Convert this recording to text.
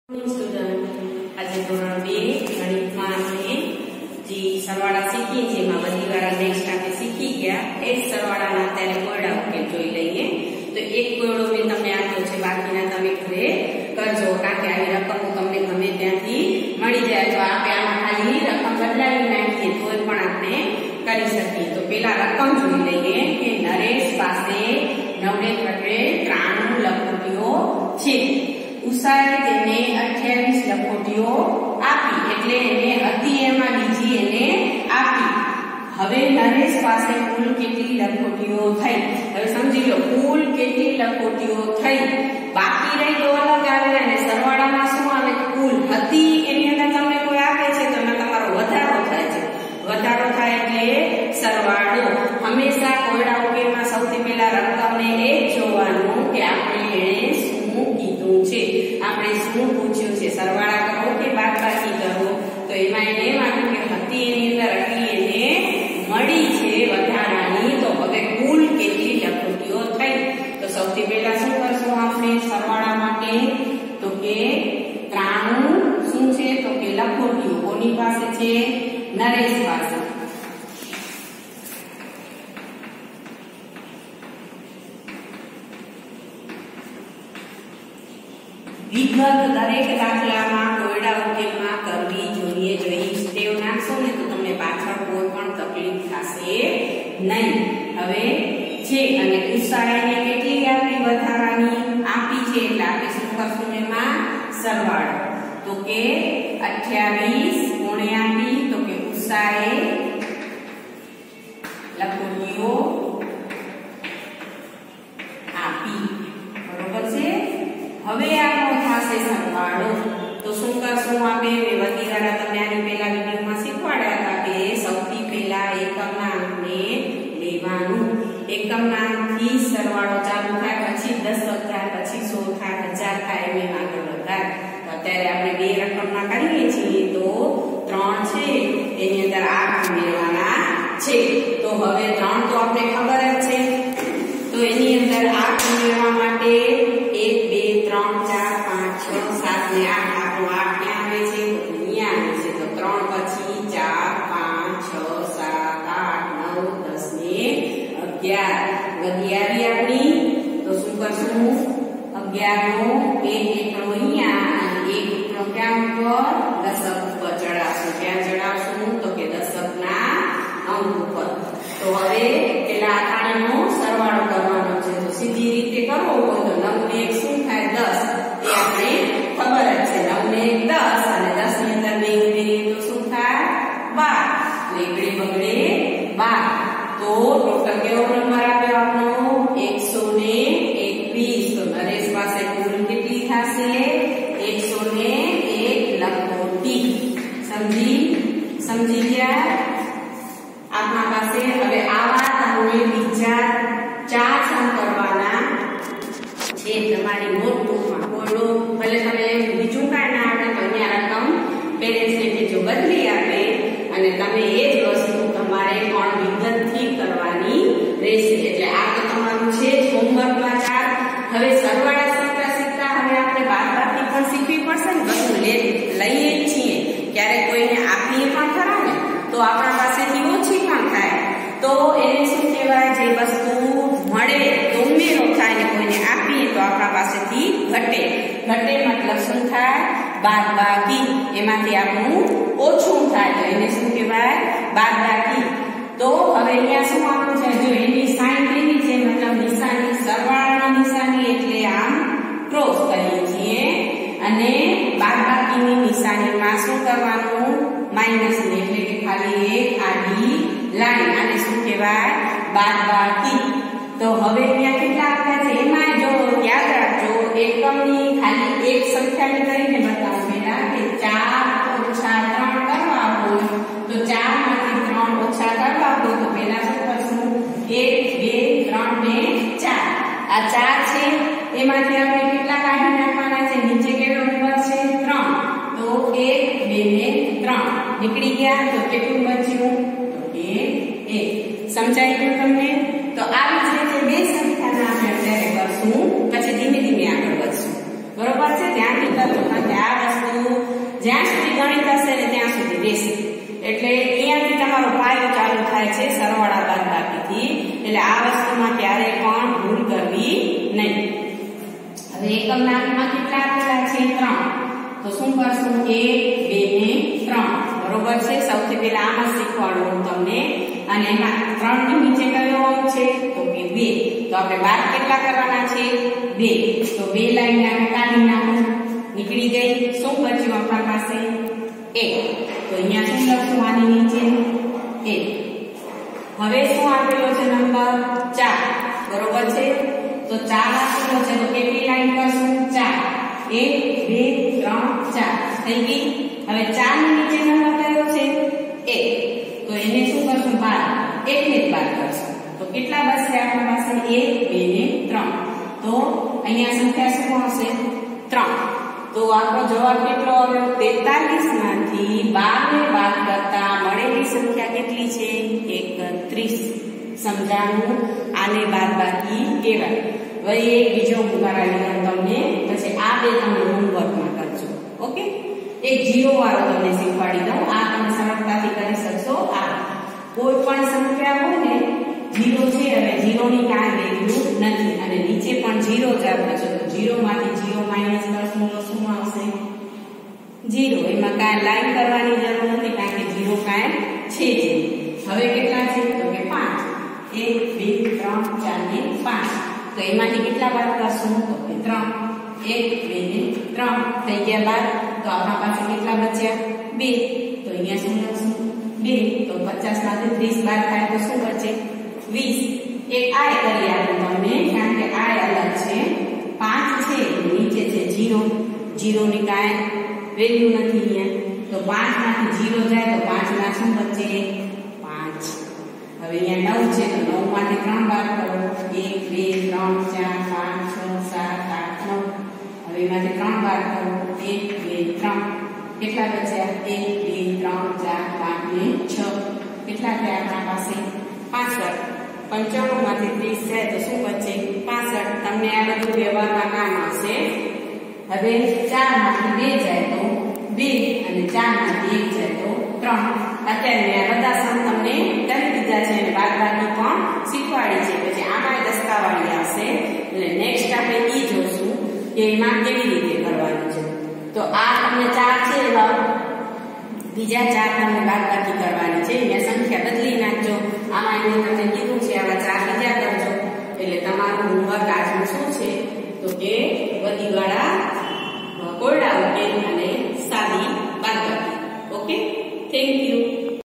Student आज धोरण 2 गणित में हमने जी सरवाड़ा सीखी छे में बधी वाला नेक्स्ट आपने सीखी गया ए सरवाड़ा ना त्यारे कोयडा उकेल जोई लईए। तो एक कोयडो में तमने आप्यो छे बाकीना तमे घरे करजो कारण के આવી રકમ તમને ગમે ત્યાંથી મળી જાય। તો આપણે આમાં ખાલી રકમ બદલાવી નાખીએ તોય પણ આપણે કરી શકીએ। તો પહેલા રકમ જોઈ લઈએ કે નરેશ પાસે 93 લખોટીઓ છે। ઉષાએ તેને 28 લખોટીઓ આપી એટલે એને હતી એમાં બીજી એને આપી। હવે નરેશ પાસે કુલ કેટલી લખોટીઓ થઈ હવે સમજી લો કુલ કેટલી લખોટીઓ થઈ બાકી રહી તો અલગ આવે અને સરવાળામાં શું આવે કુલ હતી એની અંદર તમને કોઈ આપે છે તો એમાં તમારો વધારો થાય છે। વધારો થાય એટલે સરવાળો। હંમેશા કોયડા ઉકેલમાં સૌથી પહેલા રકમને એ જ જોવાનું કે આપણે એને શું કીધું છે આપણે શું પૂછ્યું છે સરવાળા કરો કે બાદબાકી કરો। તો એમાં એને એમ આપ્યું કે હતી એની અંદર આટલી એને મળી છે વધારાની। તો હવે કુલ કેટલી લખોટીઓ થઈ તો સૌથી પહેલા શું કરશું આપણે સરવાળા માટે તો કે 93 શું છે તો કે લખોટીઓ કોની પાસે છે નરેશ પાસે। વિગત દરેક દાખલામાં કોયડા ઉકેલમાં કરવી જોઈએ। જો એ સ્ટેપ નાખશો ને તો તમને પાછળ કોઈ પણ તકલીફ થશે નહીં। હવે છે અને ઉષાએ કેટલી આપી વધારાની આપી છે એટલે આપણે શું કરશું એમાં સરવાળો તો કે 28 કોણે આપી તો કે ઉષાએ લખોટીઓ આપી બરોબર છે। હવે આપણો થશે સરવાળો તો શું કરશું આપણે વધી વાળા તમને આની પહેલા વિડિયોમાં શીખવાડ્યા હતા કે સૌથી પહેલા એકમના અંકને લેવાનું। એકમના અંકથી સરવાળો ચાલુ થાય પછી 10,000 પછી 100 થાય 1000 થાય એમ આગળ વધારે। અત્યારે આપણે બે રકમમાં કરીએ છીએ તો 3 છે એની અંદર 8 ઉમેરવાના છે। તો હવે 3 તો આપણે ખબર જ છે તો એની અંદર 8 ઉમેરવા માટે 1 2 3 4 5 6 7 ને 8 આપણો 8 ક્યાં આવે છે અહીંયા આવે છે। તો 3 પછી 4 5 6 7 8 9 10 ને 11 વધી આવી આપણી તો શું કરશું 11 નો એક એકડો અહીંયા અને એક એકડો ક્યાં ઉપર દશક ઉપર ચડાવશું। ક્યાં ચડાવશું તો કે દશકના અંક ઉપર। તો હવે પેલા આખાનો સરવાળો કરવાનો છે તો સીધી રીતે કરવો હોય તો 9 ને 1 શું થાય 10 એ આપણે ખબર જ છે 9 ને 1 10 અને 10 ની અંદર 2 ઉમેરીએ તો શું થાય 12 એકડે બગડે 12 તો ટોટલ કેવો નંબર આવ્યો આપણો 121। તો નરેશ પાસે કુલ કેટલી થશે 101 લખોટી। સમજી ગયા આપણા પાસે હવે આવા તમને બીજા 4 સમ કરવાના છે તમારી નોટબુકમાં। કોયડો ભલે તમે બીજું કાંઈ ના આવે તો અહીંયા રકમ પેરેન્ટ્સને કહેજો બદલી આપે અને તમે એ જ વસ્તુ તમારે પણ વિગતથી કરવાની રહેશે। એટલે આ તો તમારું છે હોમવર્કમાં 4। હવે સરવાળા શીખતા હવે આપણે બાદબાકી પણ શીખવી પડશે ને બધું લઈએ છીએ ક્યારેક કોઈને આપીએ પણ ખરા ને તો આપણા પાસેથી ઓછી પણ થાય તો એને શું કહેવાય જે વસ્તુ મળે તો ઉમેરો થાય ને કોઈને આપીએ તો આપણા પાસેથી ઘટે મતલબ શું થાય બાદબાકી એમાંથી આપણું ઓછું થાય તો એને શું કહેવાય બાદબાકી। તો હવે અહીંયા શું આપણું છે જો એની સાઈન કેવી છે મતલબ નિશાની સરવાળાની નિશાની એટલે આમ ક્રોસ કરીએ છીએ અને બાદબાકીની નિશાનીમાં શું કરવાનું માઈનસ ને એટલે કે ખાલી એક આડી લાઈન આને શું કહેવાય બાદબાકી। તો હવે અહીંયા કેટલા આપ્યા છે એમાં જો યાદ રાખજો એકમની ખાલી એક સંખ્યાને કરીને બતાવો પહેલા કે 4 ઓછા 3 કરવા હોય તો 4 માંથી 3 ઓછા કરવા હોય તો પહેલા શું કરશું 1 2 3 ને 4 આ 4 છે એમાંથી આપણે કેટલા કાઢી નાખવાના છે નીચે કેટલો નંબર છે 3 તો 1 2 ને 3 નીકળી ગયા તો કેટલું બચ્યું તો કે 1। સમજાઈ ગયું તમને? તો આવી જ રીતે બે સંખ્યાના આપણે અત્યારે કરશું પછી ધીમે ધીમે આગળ વધશું બરોબર છે ધ્યાનથી કરજો કારણ કે આ જ્યાં સુધી ગણિત હશે ને ત્યાં સુધી રહેશે. એટલે અહીંયાથી તમારો પાયો ચાલુ થાય છે સરવાળા બાદબાકીથી. એટલે આ વસ્તુમાં ક્યારેય પણ ભૂલ કરવી નહીં. હવે એકમ નામમાં કેટલા આપેલા છે? 3. તો શું કરશું? 1, 2 ને 3. બરોબર છે. સૌથી પહેલા આમાં શીખવાડું હું તમને. અને એમાં 3 ની નીચે કયો અંક છે? તો કે 2. તો આપણે બાદ કેટલા કરવાના છે? 2. તો 2 લાઈન આપણે કાઢી નાખો. નીકળી ગઈ. શું બચ્યું આપણા પાસે? 1. તો અહીંયા શું લખશું? આની નીચે 1. હવે શું આપેલો છે? નંબર 4. બરોબર છે. તો 4 આપેલો છે તો કેટલી લાઈન કરશું? 4. 1, 2, 3, 4 થઈ ગઈ. હવે 4 ની નીચે નંબર કયો છે? 1. તો એને શું કરશું? 12. 1 ને જ બાદ કરશું. તો કેટલા બચશે આપણા પાસે? 1, 2 ને 3. તો અહીંયા સંખ્યા શું આવશે? 3. તો આપણો જવાબ કેટલો આવ્યો? 43 માંથી 12 ને બાદ કરતા મળેલી સંખ્યા કેટલી છે? 31. સમજાણું? આને બાદબાકી કહેવાય. હવે એક બીજો હું કરાવી દઉં તમને, પછી આ બે તમે હોમવર્કમાં કરજો. ઓકે? એક 0 વાળો તમને શીખવાડી દઉં. આ તમે સરળતાથી કરી શકશો. આ કોઈ પણ સંખ્યા હોય ને 0 છે, હવે 0 ની કાંઈ વેલ્યુ નથી અને નીચે પણ 0 જ આપે છે. તો 0 માંથી 0 માઈનસ કરશું તો શું આવશે? 0. એમાં કાંઈ લાઈન કરવાની જરૂર નથી કારણ કે 0 કાંઈ છે જ. હવે કેટલા છે? તો કે 5. 1, 2, 3, 4 ને 5. તો એમાંથી કેટલા બાદ કરશું? તો કે 3. 1, 2 ને 3 થઈ ગયા બાદ. તો આપણા પાસે કેટલા બચ્યા? 2. તો અહીંયા શું લખશું? 2. તો 50 માંથી 30 બાદ થાય તો શું બચે? 20. એક આય કરી આપું તમને કારણ કે આય અલગ છે. 5 છે નીચે છે 0. 0 ની કાંઈ વેલ્યુ નથી અહીંયા. તો 5 માંથી 0 જાય તો 5 ના શું બચે? 5. હવે અહીંયા 9 છે તો 9 માંથી 3 બાદ કરો. 1, 2, 3, 4, 5, 6, 7, 8, 9. હવે એમાંથી 3 બાદ કરો. 1, 2, 3. કેટલા બચ્યા? 1, 2, 3, 4, 5 ને 6. કેટલા થયા આપણા પાસે? 65. 95 માંથી 30 જાય તો શું બચે? 65. તમને આ બધું વ્યવહારમાં કામ આવશે. હવે 4 માંથી 2 જાય તો 2 અને 4 માંથી 1 જાય તો 3. અત્યારે આ બધા સમ તમને કરી દીધા છે અને બાદબાકી પણ શીખવાડી છે. પછી આમાં દસ્તાવાળી આવશે એટલે નેક્સ્ટ આપણે ઈ જોશું કે એમાં કેવી રીતે કરવાનું છે. તો આ તમને 4 છે એવા બીજા 4 તમને બાદબાકી કરવાની છે. અહીંયા સંખ્યા બદલી નાખજો. આમાં એને તમને કીધું છે આવા 4 બીજા કરજો. એટલે તમારું હોમવર્ક આજનું શું છે? તો કે વધીવાળા કોરડા ઉકેલ અને સાદી બાદબાકી. ઓકે? Thank you.